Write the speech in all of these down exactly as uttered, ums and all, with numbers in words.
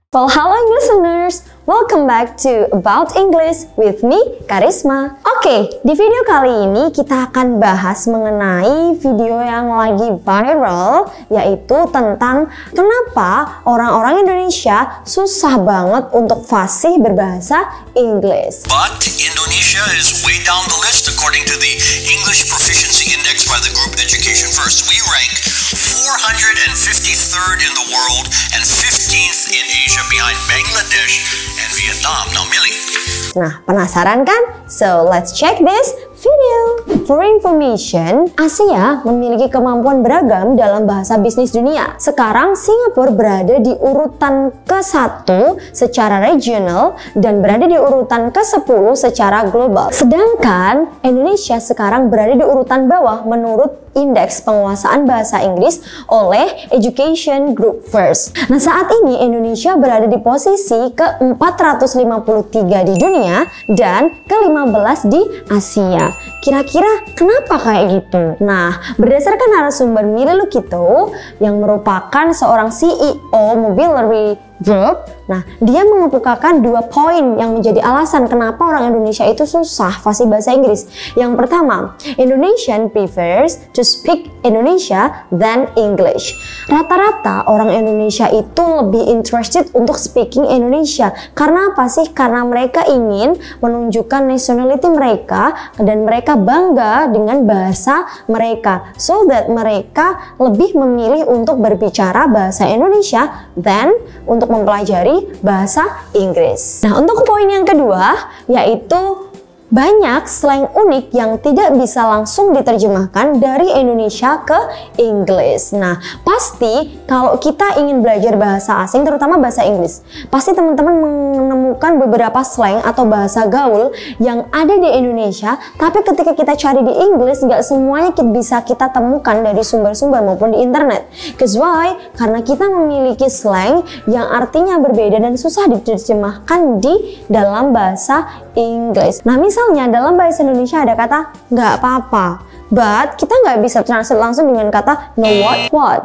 Well, hello listeners, welcome back to About English with me, Karisma. Oke, okay, di video kali ini kita akan bahas mengenai video yang lagi viral, yaitu tentang kenapa orang-orang Indonesia susah banget untuk fasih berbahasa Inggris. But Indonesia is way down the list according to the English Proficiency Index by the group Education First. We rank four hundred fifty-third in the world and fifteenth in Asia behind Bangladesh and Vietnam. Now, Millie. Nah, penasaran kan? So, let's check this video. For information, Asia memiliki kemampuan beragam dalam bahasa bisnis dunia. Sekarang Singapura berada di urutan ke satu secara regional dan berada di urutan ke sepuluh secara global. Sedangkan Indonesia sekarang berada di urutan bawah menurut indeks penguasaan bahasa Inggris oleh Education Group First. Nah, saat ini Indonesia berada di posisi ke empat ratus lima puluh tiga di dunia dan ke lima belas di Asia. Kira-kira kenapa kayak gitu? Nah, berdasarkan narasumber Mili Lukito yang merupakan seorang C E O Mobilary Group, nah dia mengemukakan dua poin yang menjadi alasan kenapa orang Indonesia itu susah fasih bahasa Inggris. Yang pertama, Indonesian prefers to speak Indonesia than English. Rata-rata orang Indonesia itu lebih interested untuk speaking Indonesia. Karena apa sih? Karena mereka ingin menunjukkan nationality mereka dan mereka bangga dengan bahasa mereka, so that mereka lebih memilih untuk berbicara bahasa Indonesia than untuk mempelajari bahasa Inggris. Nah, untuk poin yang kedua, yaitu banyak slang unik yang tidak bisa langsung diterjemahkan dari Indonesia ke Inggris. Nah, pasti kalau kita ingin belajar bahasa asing, terutama bahasa Inggris, pasti teman-teman menemukan beberapa slang atau bahasa gaul yang ada di Indonesia, tapi ketika kita cari di Inggris, nggak semuanya bisa kita temukan dari sumber-sumber maupun di internet. Cause why? Karena kita memiliki slang yang artinya berbeda dan susah diterjemahkan di dalam bahasa Inggris. Nah, misal Misalnya dalam bahasa Indonesia ada kata nggak apa-apa, but kita nggak bisa translate langsung dengan kata no what what,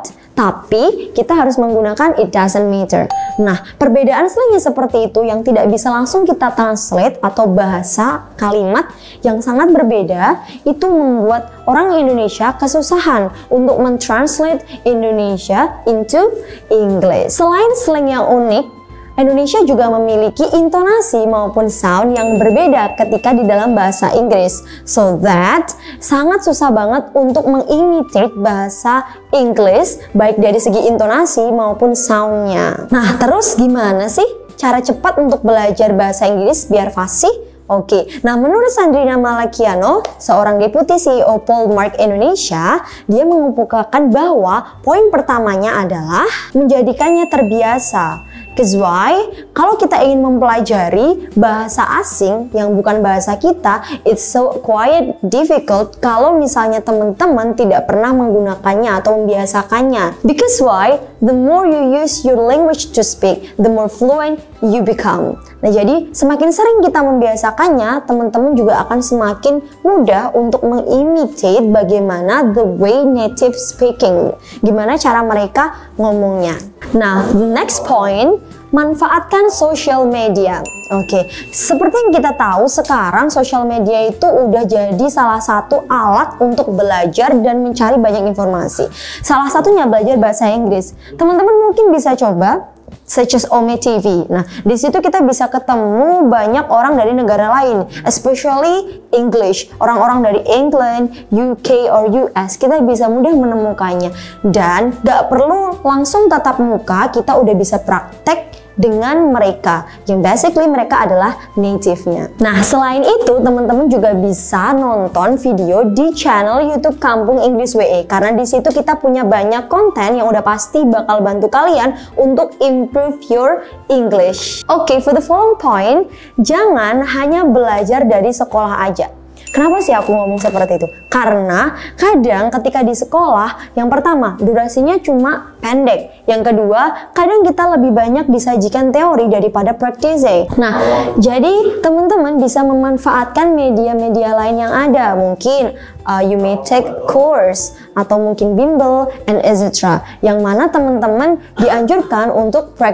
tapi kita harus menggunakan it doesn't matter. Nah, perbedaan slangnya seperti itu yang tidak bisa langsung kita translate atau bahasa kalimat yang sangat berbeda, itu membuat orang Indonesia kesusahan untuk mentranslate Indonesia into English. Selain slang yang unik, Indonesia juga memiliki intonasi maupun sound yang berbeda ketika di dalam bahasa Inggris. So that sangat susah banget untuk mengimitate bahasa Inggris baik dari segi intonasi maupun soundnya. Nah, terus gimana sih cara cepat untuk belajar bahasa Inggris biar fasih? Oke, nah menurut Sandrina Malakiano, seorang deputi C E O Polmark Indonesia, dia mengemukakan bahwa poin pertamanya adalah menjadikannya terbiasa. Cause why? Kalau kita ingin mempelajari bahasa asing yang bukan bahasa kita, it's so quite difficult kalau misalnya teman-teman tidak pernah menggunakannya atau membiasakannya. Because why? The more you use your language to speak, the more fluent you become. Nah, jadi semakin sering kita membiasakannya, teman-teman juga akan semakin mudah untuk mengimitate bagaimana the way native speaking, gimana cara mereka ngomongnya. Nah, the next point, manfaatkan social media. Oke, okay. Seperti yang kita tahu sekarang social media itu udah jadi salah satu alat untuk belajar dan mencari banyak informasi. Salah satunya belajar bahasa Inggris. Teman-teman mungkin bisa coba such as Ome T V. Nah, di situ kita bisa ketemu banyak orang dari negara lain, especially English. Orang-orang dari England, U K or U S, kita bisa mudah menemukannya. Dan gak perlu langsung tatap muka, kita udah bisa praktek dengan mereka yang basically mereka adalah native-nya. Nah, selain itu teman-teman juga bisa nonton video di channel YouTube Kampung English W E, karena di situ kita punya banyak konten yang udah pasti bakal bantu kalian untuk improve your English. Oke, okay, for the following point, jangan hanya belajar dari sekolah aja. Kenapa sih aku ngomong seperti itu? Karena kadang ketika di sekolah, yang pertama durasinya cuma pendek, yang kedua kadang kita lebih banyak disajikan teori daripada practicing. Nah, jadi teman-teman bisa memanfaatkan media-media lain yang ada. Mungkin uh, you may take course atau mungkin bimbel and et cetera. Yang mana teman-teman dianjurkan untuk practice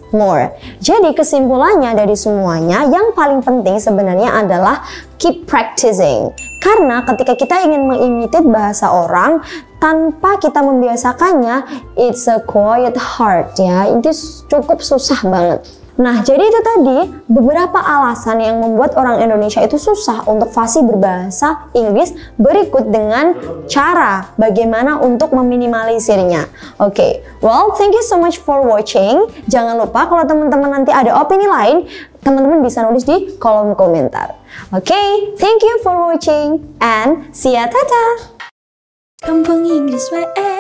more. Jadi kesimpulannya dari semuanya, yang paling penting sebenarnya adalah keep practicing. Karena ketika kita ingin mengimitate bahasa orang tanpa kita membiasakannya, it's a quite hard ya. Itu cukup susah banget. Nah, jadi itu tadi beberapa alasan yang membuat orang Indonesia itu susah untuk fasih berbahasa Inggris, berikut dengan cara bagaimana untuk meminimalisirnya. Oke, okay. Well, thank you so much for watching. Jangan lupa kalau teman-teman nanti ada opini lain, teman-teman bisa nulis di kolom komentar. Oke, okay. Thank you for watching and see ya, tata! Kampung Inggris W E